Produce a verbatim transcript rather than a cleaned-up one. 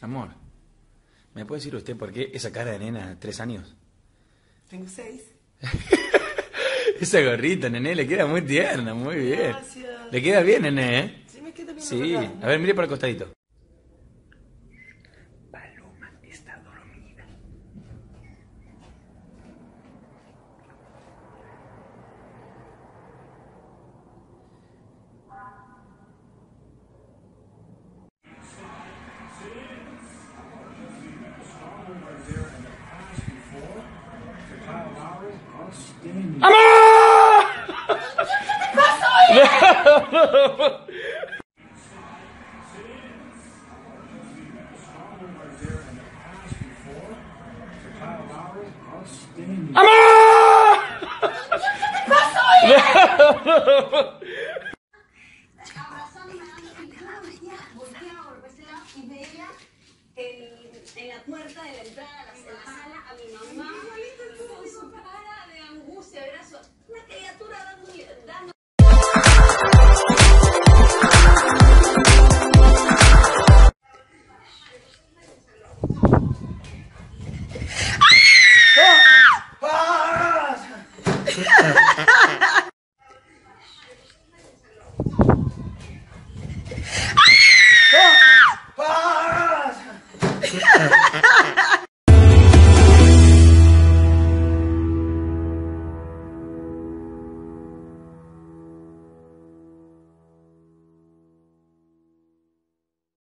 Amor, ¿me puede decir usted por qué esa cara de nena de tres años? Tengo seis. Esa gorrita, nené, le queda muy tierna, muy bien. Gracias. Le queda bien, nené, ¿eh? Sí, me queda bien. Sí. la verdad. A ver, mire por el costadito. Paloma está dormida. Y veía en la puerta de la entrada a la sala a mi mamá con su cara de angustia, era una criatura dándole, dando. ¡Ah!